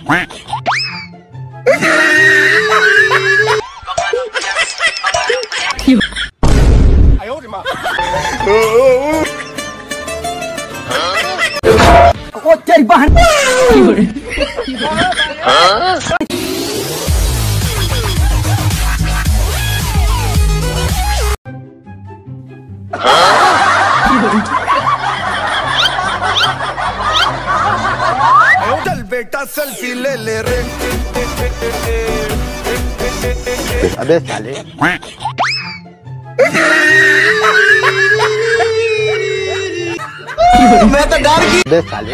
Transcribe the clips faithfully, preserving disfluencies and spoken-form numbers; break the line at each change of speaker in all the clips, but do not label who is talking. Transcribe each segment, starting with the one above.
ओ तेरी बहन
चल बेटा सेल्फी ले ले रे।
अबे साले
मैं तो डर गई।
अबे साले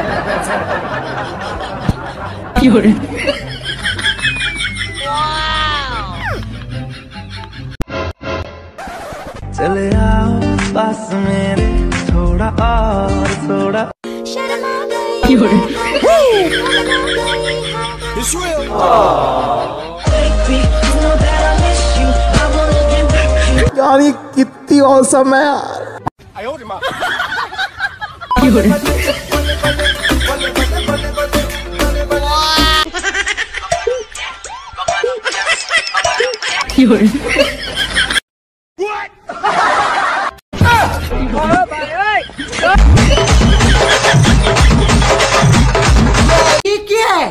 चले आओ पास मेरे थोड़ा और थोड़ा।
यार ये कितनी औसम है यार।
ये क्या है?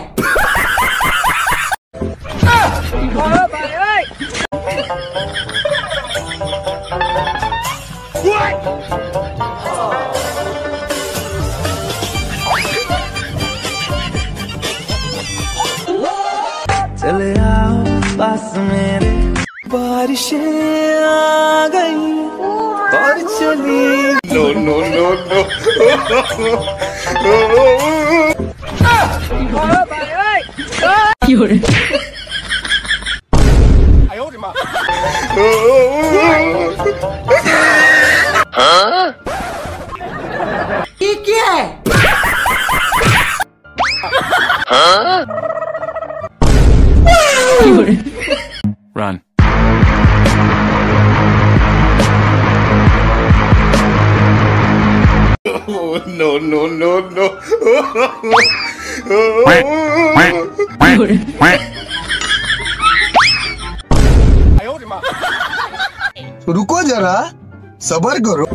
चले आओ पास मेरे। बारिशें आ गई और चली। नो नो नो नो
ये क्या है?
Run.
Oh, no no no no
रुको जरा सबर करो।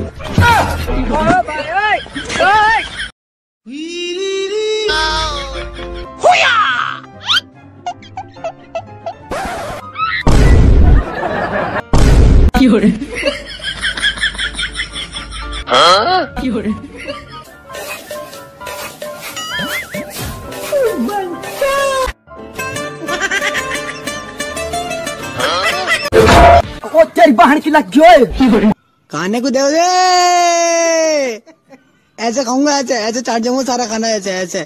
ओ तेरी बहन की लग गई।
खाने को दे दे। ऐसे खाऊंगा, ऐसे ऐसे चाट जाऊंगा सारा खाना, ऐसे ऐसे।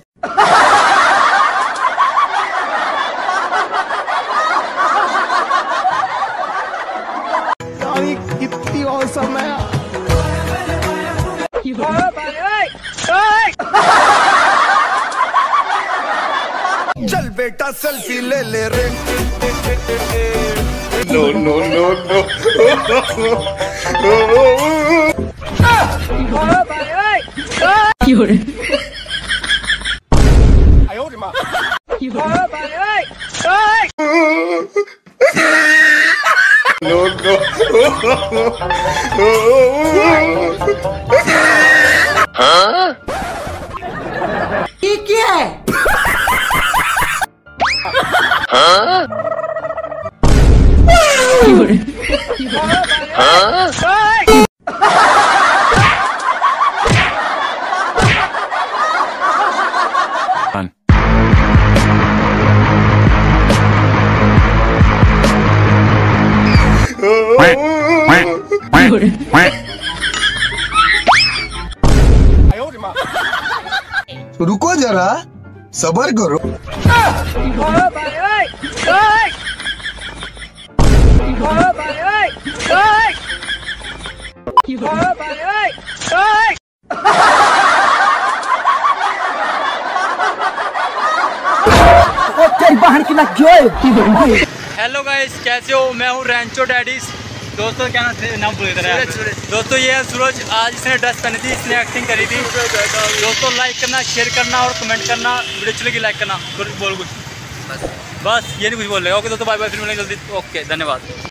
यार ये कितनी औसम है यार।
चल बेटा सेल्फी ले ले रे। No no no no no no
ये क्या है?
Run.
रुको जरा सबर करो।
ओ तेरी बहन की लग गई।
हेलो गाइस, कैसे हो? मैं हूँ रैंचो डैडीज। दोस्तों क्या नाम नाम भूल गया दोस्तों, ये है सूरज। आज इसने ड्रेस पहनी थी, इसने एक्टिंग करी थी। दोस्तों लाइक करना, शेयर करना और कमेंट करना। वीडियो अच्छी लगी लाइक करना। बोल कुछ बस ये नहीं कुछ बोल रहे। ओके दोस्तों, बाय बाय, फिर मिलेंगे जल्दी। ओके, धन्यवाद।